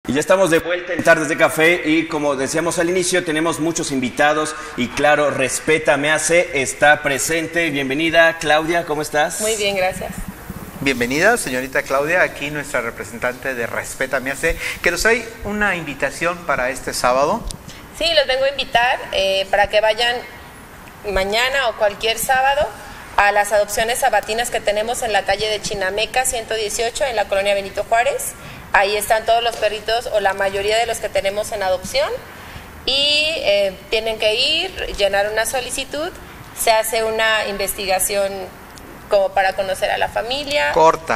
Y ya estamos de vuelta en Tardes de Café y como decíamos al inicio, tenemos muchos invitados y claro, Respétame AC está presente. Bienvenida, Claudia, ¿cómo estás? Muy bien, gracias. Bienvenida, señorita Claudia, aquí nuestra representante de Respétame AC, que nos trae una invitación para este sábado. Sí, los vengo a invitar para que vayan mañana o cualquier sábado a las adopciones sabatinas que tenemos en la calle de Chinameca 118 en la colonia Benito Juárez. Ahí están todos los perritos o la mayoría de los que tenemos en adopción y tienen que ir, llenar una solicitud, se hace una investigación como para conocer a la familia. Corta,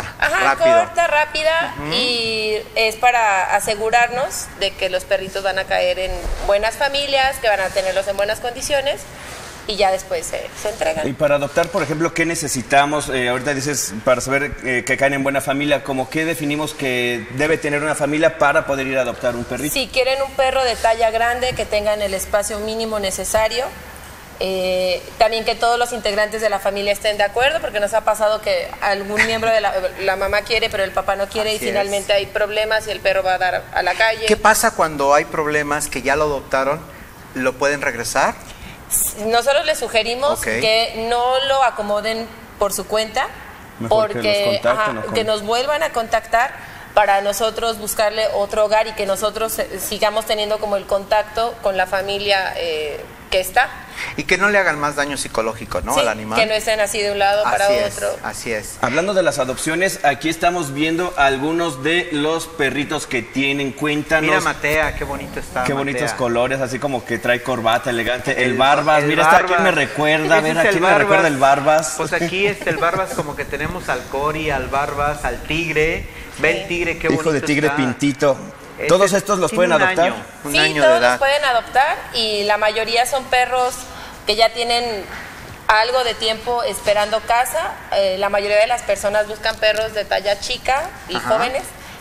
rápida y es para asegurarnos de que los perritos van a caer en buenas familias, que van a tenerlos en buenas condiciones. Y ya después se entregan. Y para adoptar, por ejemplo, ¿qué necesitamos? Ahorita dices, para saber que caen en buena familia, ¿cómo qué definimos que debe tener una familia para poder ir a adoptar un perrito? Si quieren un perro de talla grande, que tengan el espacio mínimo necesario. También que todos los integrantes de la familia estén de acuerdo, porque nos ha pasado que algún miembro de la mamá quiere, pero el papá no quiere. Así y finalmente hay problemas y el perro va a dar a la calle. ¿Qué pasa cuando hay problemas que ya lo adoptaron? ¿Lo pueden regresar? Nosotros les sugerimos que no lo acomoden por su cuenta, mejor porque que nos vuelvan a contactar para nosotros buscarle otro hogar y que nosotros sigamos teniendo como el contacto con la familia que está. Y que no le hagan más daño psicológico, ¿no? Sí, al animal. Que no estén así de un lado para otro. Así es. Hablando de las adopciones, aquí estamos viendo algunos de los perritos que tienen. Cuéntanos. Mira Matea, qué bonito está. Qué Matea. Bonitos colores, así como que trae corbata elegante. El Barbas, mira, ¿a quién me recuerda? A ver, ¿a quién me recuerda el Barbas? Pues aquí el Barbas, como que tenemos al Cori, al Barbas, al Tigre. Ve el Tigre, qué bonito. Hijo de Tigre está. Pintito. ¿Todos estos los pueden adoptar? Un año todos de edad. los pueden adoptar y la mayoría son perros que ya tienen algo de tiempo esperando casa. La mayoría de las personas buscan perros de talla chica y jóvenes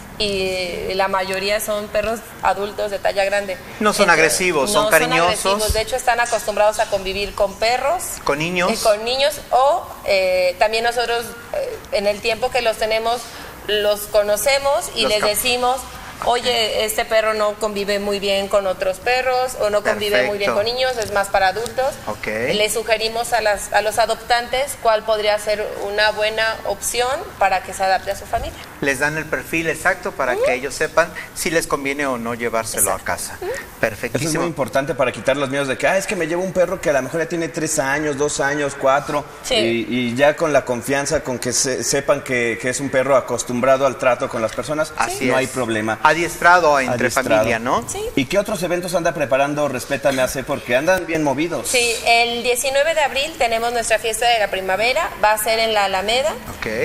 y la mayoría son perros adultos de talla grande. No son agresivos, son cariñosos. Son agresivos. De hecho, están acostumbrados a convivir con perros. Con niños. Con niños o también nosotros en el tiempo que los tenemos los conocemos y les decimos: oye, este perro no convive muy bien con otros perros o no convive muy bien con niños, es más para adultos. Le sugerimos a los adoptantes cuál podría ser una buena opción para que se adapte a su familia. Les dan el perfil exacto para que ellos sepan si les conviene o no llevárselo a casa. Perfectísimo. Eso es muy importante para quitar los miedos de que, es que me llevo un perro que a lo mejor ya tiene 3 años, 2 años, 4, y ya con la confianza, con que sepan que es un perro acostumbrado al trato con las personas, no hay problema. Adiestrado entre familia, ¿no? Sí. ¿Y qué otros eventos anda preparando Respétame AC? Porque andan bien movidos. Sí, el 19 de abril tenemos nuestra fiesta de la primavera, va a ser en la Alameda.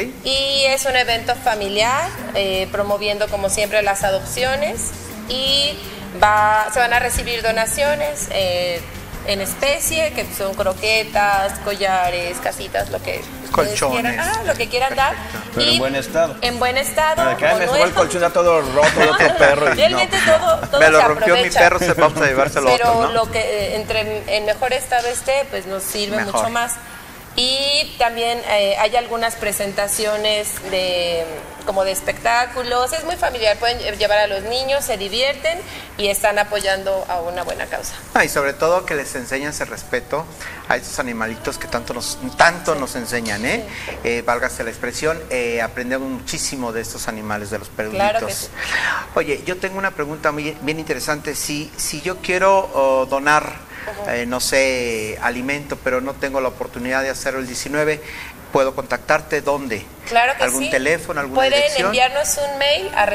Y es un evento familiar, promoviendo como siempre las adopciones y se van a recibir donaciones en especie, que son croquetas, collares, casitas, lo que colchones quieran, lo que quieran dar. Pero en buen estado. En buen estado. Me subo el colchón ya todo roto de otro perro. Realmente todo me lo se rompió aprovecha. mi perro, vamos a llevárselo a otro, ¿no? Pero lo que en mejor estado esté, pues nos sirve mucho más. Y también hay algunas presentaciones como de espectáculos, es muy familiar, pueden llevar a los niños, se divierten y están apoyando a una buena causa. Y sobre todo que les enseñas el respeto a estos animalitos que tanto nos enseñan, válgase la expresión, aprendemos muchísimo de estos animales, de los perritos. Claro que sí. Oye, yo tengo una pregunta bien interesante, si yo quiero donar no sé, alimento, pero no tengo la oportunidad de hacerlo el 19, ¿puedo contactarte? ¿Dónde? Claro que ¿Algún teléfono, alguna Pueden dirección? enviarnos un mail a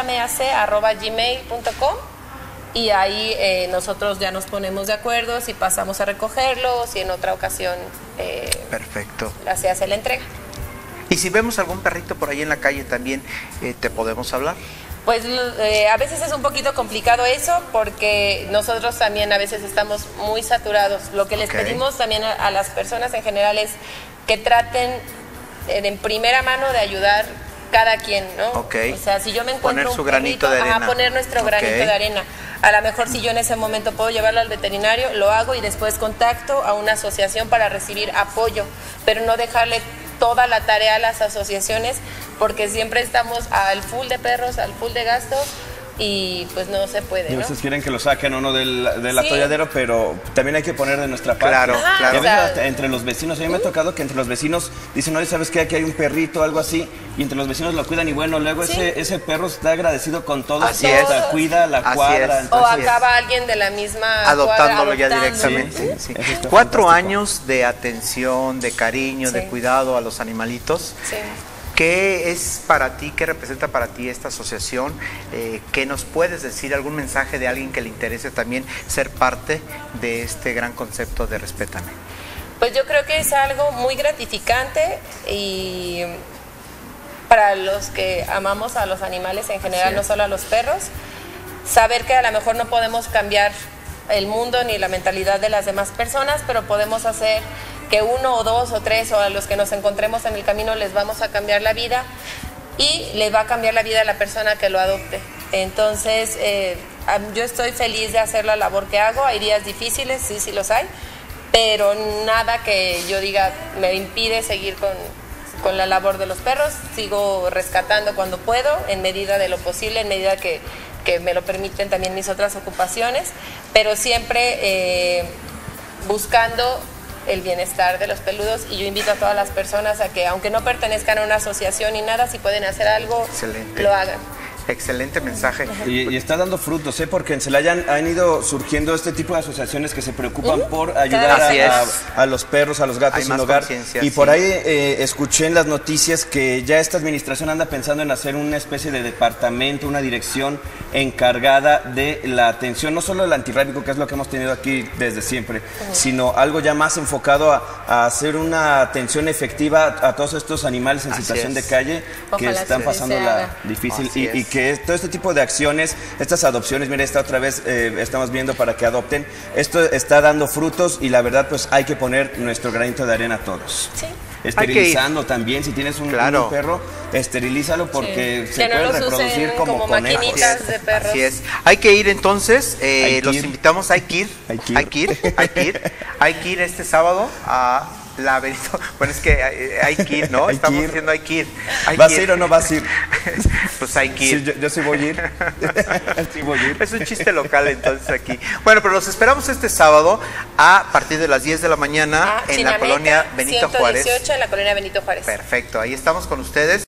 respetameac@gmail.com y ahí nosotros ya nos ponemos de acuerdo si pasamos a recogerlo o si en otra ocasión perfecto. Se hace la entrega. Y si vemos algún perrito por ahí en la calle también, ¿te podemos hablar? Pues a veces es un poquito complicado eso porque nosotros también a veces estamos muy saturados. Lo que les pedimos también a las personas en general es que traten en primera mano de ayudar cada quien, ¿no? O sea, si yo me encuentro poner su granito de arena. Poner nuestro granito de arena. A lo mejor si yo en ese momento puedo llevarlo al veterinario, lo hago y después contacto a una asociación para recibir apoyo, pero no dejarle toda la tarea a las asociaciones porque siempre estamos al full de perros, al full de gastos y pues no se puede, y a ¿no? veces quieren que lo saquen o no del Sí. atolladero, pero también hay que poner de nuestra parte. Claro, Ajá, claro. Y a veces o sea, hasta entre los vecinos, a mí me ha tocado que entre los vecinos dicen, oye, ¿sabes qué? Aquí hay un perrito o algo así, y entre los vecinos lo cuidan y bueno, luego Sí. ese perro está agradecido con todos, Así y es. hasta cuida la Así cuadra. es. O Así es. acaba alguien de la misma Adoptándolo cuadra, ya adoptando. directamente. Sí, Sí. eso está 4 fantástico. años de atención, de cariño, de Sí. cuidado a los animalitos. Sí. ¿Qué es para ti, qué representa para ti esta asociación? ¿Qué nos puedes decir? ¿Algún mensaje de alguien que le interese también ser parte de este gran concepto de Respétame? Pues yo creo que es algo muy gratificante y para los que amamos a los animales en general, Así no es. solo a los perros, saber que a lo mejor no podemos cambiar el mundo ni la mentalidad de las demás personas, pero podemos hacer que 1 o 2 o 3 o a los que nos encontremos en el camino les vamos a cambiar la vida y les va a cambiar la vida a la persona que lo adopte. Entonces, yo estoy feliz de hacer la labor que hago. Hay días difíciles, sí los hay, pero nada que yo diga me impide seguir con la labor de los perros. Sigo rescatando cuando puedo, en medida de lo posible, en medida que me lo permiten también mis otras ocupaciones, pero siempre buscando el bienestar de los peludos, y yo invito a todas las personas a que, aunque no pertenezcan a una asociación ni nada, si pueden hacer algo, Excelente. lo hagan. Excelente mensaje. Y está dando frutos, porque en Celaya han ido surgiendo este tipo de asociaciones que se preocupan por ayudar Así es. a los perros, a los gatos Hay sin más hogar. conciencia, Y sí. por ahí escuché en las noticias que ya esta administración anda pensando en hacer una especie de departamento, una dirección encargada de la atención, no solo el antirrábico, que es lo que hemos tenido aquí desde siempre, sino algo ya más enfocado a hacer una atención efectiva a todos estos animales en Así situación es. de calle que Ojalá están sí pasando se la haga. difícil Así es. y que todo este tipo de acciones, estas adopciones, mira, esta otra vez estamos viendo para que adopten, esto está dando frutos y la verdad pues hay que poner nuestro granito de arena a todos. Sí. Esterilizando también, si tienes un perro, esterilízalo porque se Que no puede los reproducir usen como como conejos. maquinitas de perros. Así es. Hay que ir entonces, Hay que los ir. invitamos, hay que ir este sábado a la Benito. Bueno, es que hay que ir, ¿no? Hay que Estamos ir. diciendo hay que ir. ¿Vas a ir o no vas a ir? Pues hay que ir. Sí, yo sí voy a ir. Sí voy a ir. Es un chiste local entonces aquí. Bueno, pero los esperamos este sábado a partir de las 10 de la mañana en la Chinameca, colonia Benito 118, Juárez. en la colonia Benito Juárez. Perfecto, ahí estamos con ustedes.